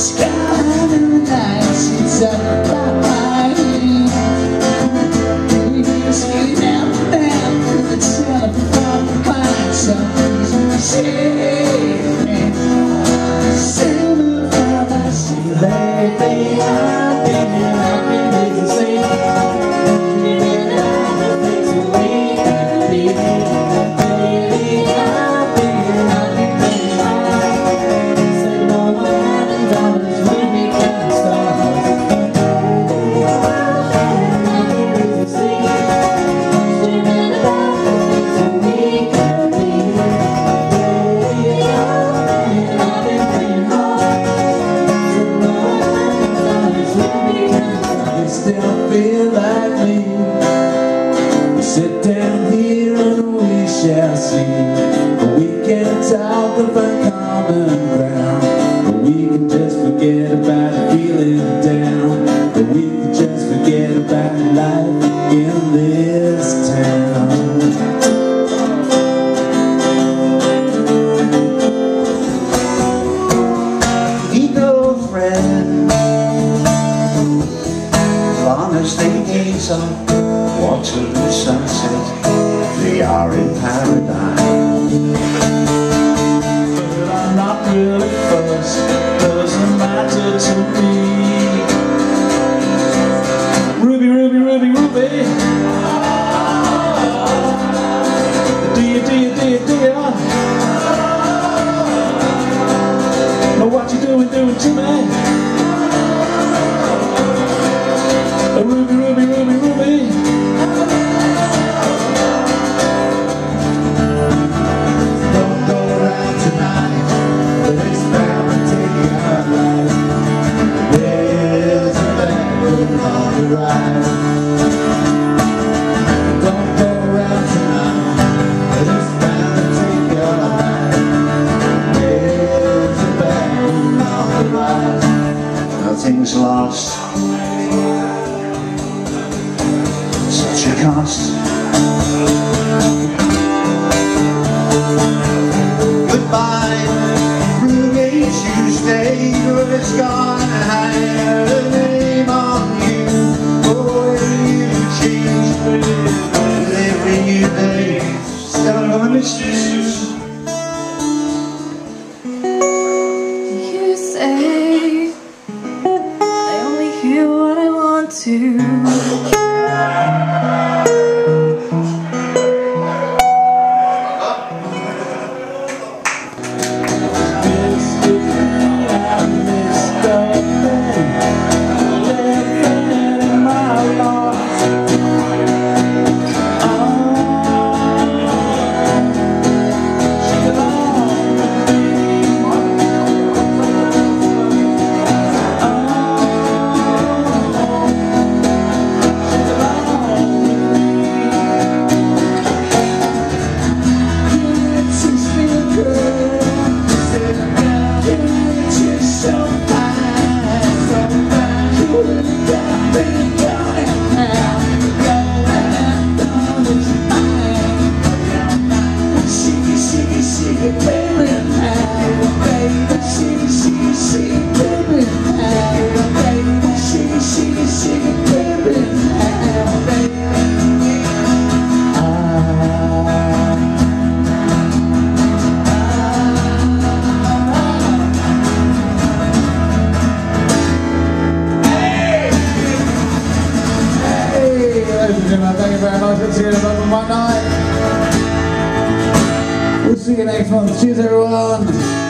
sky in the night, she's up by my hand. Baby, skin down to the telephone line, so shake summer from my sea. Lately I've been happy to see, dreaming of the things we could be. Lately I've been happy to see, saving all my $100 when we can start. Lately I've been happy to see, dreaming about the things we could be. Lately I've been playing hard, saving all my $100 when we can start. You still feel like me? Sit down here and we shall see. We can talk and find common ground. We can just forget about feeling down. We can just forget about life in this town. Eagle friend, long as they gaze up Waterloo sunset, they are in paradise. But I'm not really fussed, doesn't matter to me. Ruby, Ruby, Ruby, Ruby, dear, know what you doing to me? Ruby, Ruby, Ruby, Ruby. Don't go around tonight, but it's bound to take our life. There's a battle on the rise. Don't go around tonight, but it's bound to take our life. There's a battle on the rise. Nothing's lost, such a cost. Goodbye, Ruby Tuesday, it's gone. I had a name on you. Oh, you changed, every new day, still gonna miss you. You say I only hear what I want to. Thank you very much for seeing us on one night. We'll see you next month. Cheers, everyone.